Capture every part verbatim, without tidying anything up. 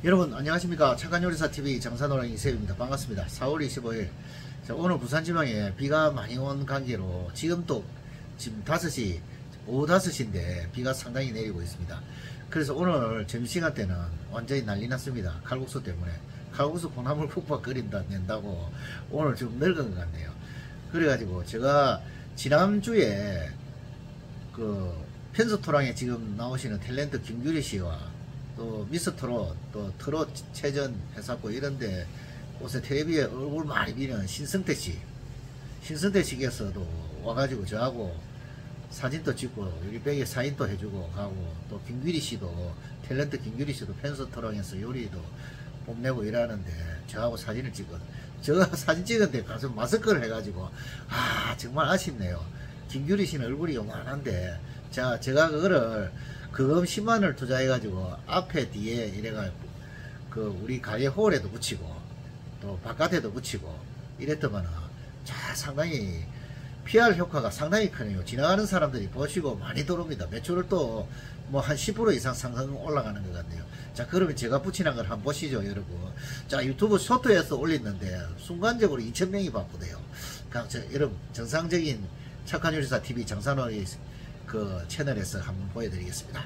여러분 안녕하십니까. 착한요리사티비 장사노랑 이세입니다. 반갑습니다. 사월 이십오일 자, 오늘 부산지방에 비가 많이 온 관계로 지금 또 지금 다섯 시 오후 다섯 시인데 비가 상당히 내리고 있습니다. 그래서 오늘 점심시간 때는 완전히 난리 났습니다. 칼국수 때문에. 칼국수 콩나물 푹푹 끓인다 낸다고 오늘 좀 늙은 것 같네요. 그래가지고 제가 지난주에 그 편서토랑에 지금 나오시는 탤런트 김규리 씨와 또 미스트롯, 또 트롯 체전 해사고 이런데 옷에 텔레비에 얼굴 많이 비는 신성태 씨, 신성태 씨께서도 와가지고 저하고 사진도 찍고 여기 백에 사인도 해주고 가고, 또 김규리 씨도 탤런트 김규리 씨도 편서토랑에서 요리도 뽐내고 이러는데 저하고 사진을 찍거든. 제가 사진 찍은데 가서 마스크를 해가지고 아 정말 아쉽네요. 김규리 씨는 얼굴이 요만한데 자 제가 그거를 그금 십만을 투자해가지고 앞에 뒤에 이래가 그 우리 가게 홀에도 붙이고 또 바깥에도 붙이고 이랬더만은 자 상당히 피알 효과가 상당히 크네요. 지나가는 사람들이 보시고 많이 들어옵니다. 매출을 또 뭐 한 십 퍼센트 이상 상승 올라가는 것 같네요. 자 그러면 제가 붙이는 걸 한번 보시죠 여러분. 자 유튜브 쇼트에서 올렸는데 순간적으로 이천 명이 바쁘대요. 그러니까 저, 여러분 정상적인 착한요리사 티비 장사놀이 그 채널에서 한번 보여드리겠습니다.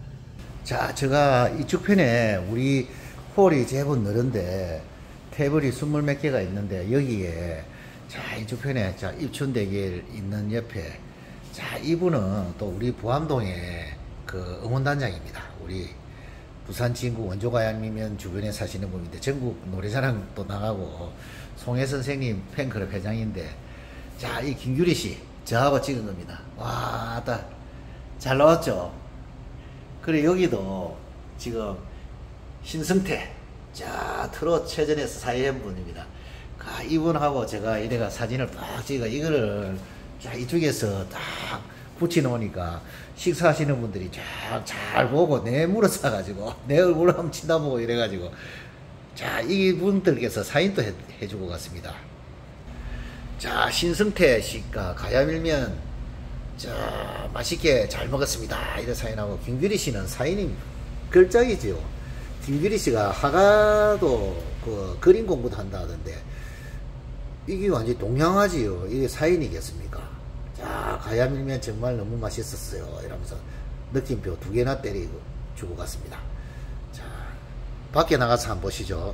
자 제가 이쪽 편에 우리 홀이 제법 넓은데 테이블이 스물 몇 개가 있는데 여기에 자 이쪽 편에 자 입춘대길 있는 옆에 자 이분은 또 우리 부암동의 그 응원단장입니다. 우리 부산 진구 원조가양미면 주변에 사시는 분인데 전국 노래자랑 또 나가고 송혜 선생님 팬클럽 회장인데 자 이 김규리 씨 저하고 찍은 겁니다. 와, 다 잘 나왔죠? 그래, 여기도 지금 신성태, 자, 트롯 체전에서 사회한 분입니다. 아, 이분하고 제가 이래가 사진을 딱 찍어, 이거를 자, 이쪽에서 딱 붙여놓으니까 식사하시는 분들이 쫙 잘 보고 내 물어 싸가지고, 내 얼굴 한번 쳐다보고 이래가지고, 자, 이분들께서 사인도 해, 해주고 갔습니다. 자 신성태 씨가 가야밀면 자 맛있게 잘 먹었습니다 이런 사인하고, 김규리 씨는 사인이 걸작이지요. 김규리 씨가 하가도 그 그림 공부도 한다 하던데 이게 완전 동양화지요. 이게 사인이겠습니까? 자 가야밀면 정말 너무 맛있었어요 이러면서 느낌표 두 개나 때리고 주고 갔습니다. 자 밖에 나가서 한번 보시죠.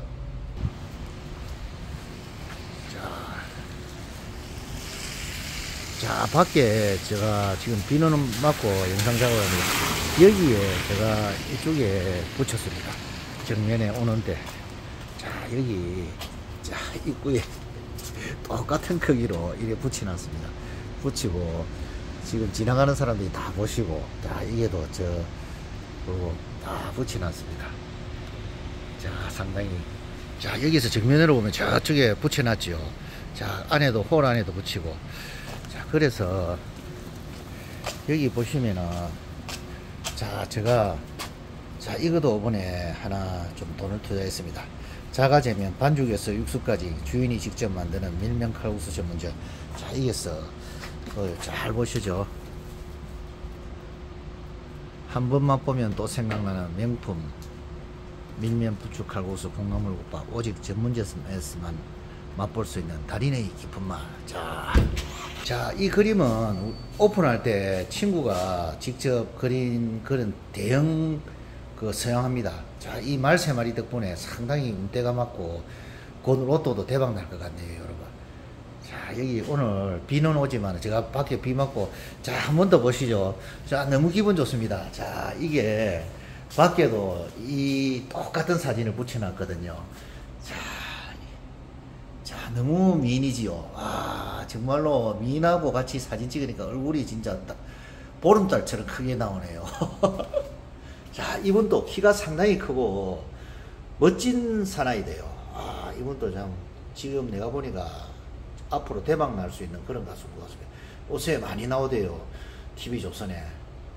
자 밖에 제가 지금 비는 맞고 영상 작업을 합니다. 여기에 제가 이쪽에 붙였습니다. 정면에 오는데 자 여기 자 입구에 똑같은 크기로 이렇게 붙여놨습니다. 붙이고 지금 지나가는 사람들이 다 보시고 자 이게도 저 그리고 다 붙여놨습니다. 자 상당히 자 여기서 정면으로 보면 저쪽에 붙여놨죠. 자 안에도 홀 안에도 붙이고 자 그래서 여기 보시면은 자 제가 자 이것도 이번에 하나 좀 돈을 투자했습니다. 자가제면 반죽에서 육수까지 주인이 직접 만드는 밀면 칼국수 전문점. 자 이게서 어, 잘 보시죠. 한 번만 보면 또 생각나는 명품 밀면 부추 칼국수 콩나물국밥, 오직 전문점에서만 맛볼 수 있는 달인의 깊은 맛. 자, 자, 이 그림은 오픈할 때 친구가 직접 그린 그런 대형 그 서양합니다. 자, 이 말 세 마리 덕분에 상당히 운대가 맞고 곧 로또도 대박 날 것 같네요, 여러분. 자, 여기 오늘 비는 오지만 제가 밖에 비 맞고 자, 한 번 더 보시죠. 자, 너무 기분 좋습니다. 자, 이게 밖에도 이 똑같은 사진을 붙여놨거든요. 자, 자, 너무 미인이지요. 아, 정말로 미인하고 같이 사진 찍으니까 얼굴이 진짜 딱 보름달처럼 크게 나오네요. 자, 이분도 키가 상당히 크고 멋진 사나이 돼요. 아, 이분도 참 지금 내가 보니까 앞으로 대박 날 수 있는 그런 가수인 것 같습니다. 옷에 많이 나오대요. 티비조선에.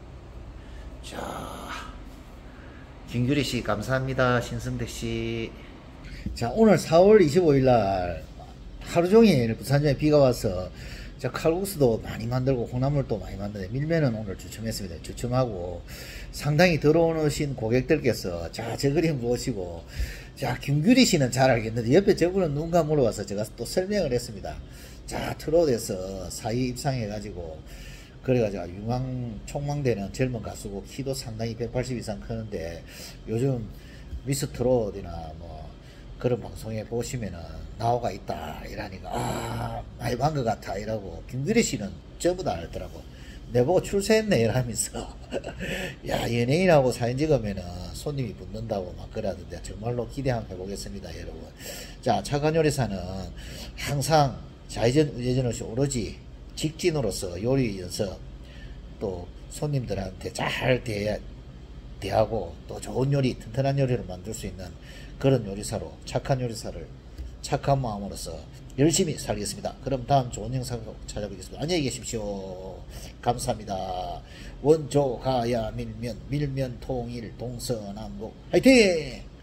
자, 김규리 씨 감사합니다. 신성대 씨. 자 오늘 사월 이십오일 날 하루 종일 부산중에 비가 와서 자, 칼국수도 많이 만들고 콩나물도 많이 만드는데 밀면은 오늘 주춤했습니다. 주춤하고 상당히 들어오신 고객들께서 자, 저 그림 보시고 자, 김규리 씨는 잘 알겠는데 옆에 저분은 누군가 물어봐서 제가 또 설명을 했습니다. 자, 트롯에서 사위 입상해가지고 그래가지고 유망 촉망되는 젊은 가수고 키도 상당히 백팔십 이상 크는데 요즘 미스 트롯이나 뭐 그런 방송에 보시면은 나오가 있다 이러니까 아 많이 반 것 같아 이러고 김규리 씨는 저보다 알더라고. 내보고 출세했네 이러면서 야 연예인하고 사진 찍으면은 손님이 붙는다고 막 그러던데 정말로 기대 한번 해보겠습니다 여러분. 자, 착한 요리사는 항상 좌회전 우회전 없이 오로지 직진으로서 요리 연습 또 손님들한테 잘 대, 대하고 또 좋은 요리 튼튼한 요리를 만들 수 있는 그런 요리사로 착한 요리사를 착한 마음으로서 열심히 살겠습니다. 그럼 다음 좋은 영상으로 찾아뵙겠습니다. 안녕히 계십시오. 감사합니다. 원조 가야 밀면 밀면 통일 동서남북 화이팅!